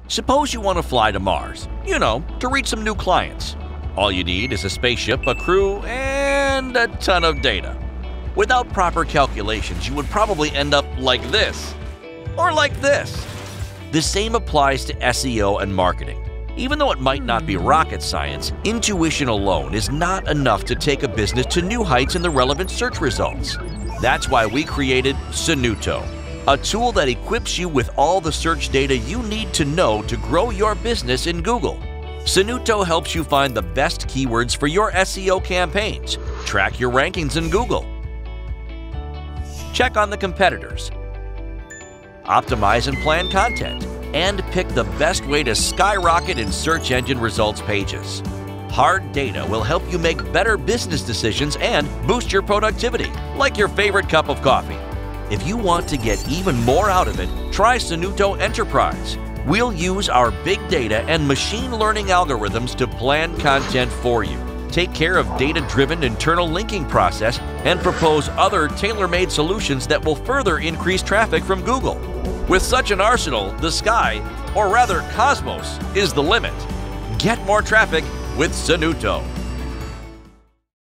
Suppose you want to fly to Mars, to reach some new clients. All you need is a spaceship, a crew, and a ton of data. Without proper calculations, you would probably end up like this, or like this. The same applies to SEO and marketing. Even though it might not be rocket science, intuition alone is not enough to take a business to new heights in the relevant search results. That's why we created Sonuto, a tool that equips you with all the search data you need to know to grow your business in Google. Sonuto helps you find the best keywords for your SEO campaigns, track your rankings in Google, check on the competitors, optimize and plan content, and pick the best way to skyrocket in search engine results pages. Hard data will help you make better business decisions and boost your productivity, like your favorite cup of coffee. If you want to get even more out of it, try Sonuto Enterprise. We'll use our big data and machine learning algorithms to plan content for you, take care of data-driven internal linking process, and propose other tailor-made solutions that will further increase traffic from Google. With such an arsenal, the sky, or rather cosmos, is the limit. Get more traffic with Sonuto.